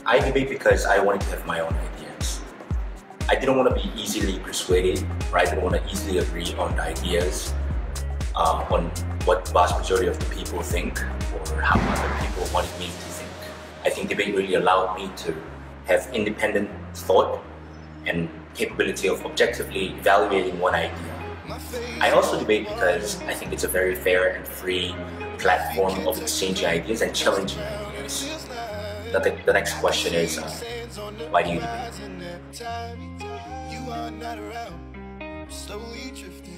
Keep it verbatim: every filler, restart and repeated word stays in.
I debate because I wanted to have my own ideas. I didn't want to be easily persuaded, or I didn't want to easily agree on the ideas, uh, on what the vast majority of the people think, or how other people wanted me to think. I think debate really allowed me to have independent thought and capability of objectively evaluating one idea. I also debate because I think it's a very fair and free platform of exchanging ideas and challenging ideas. The, the next question is, uh, why do you debate?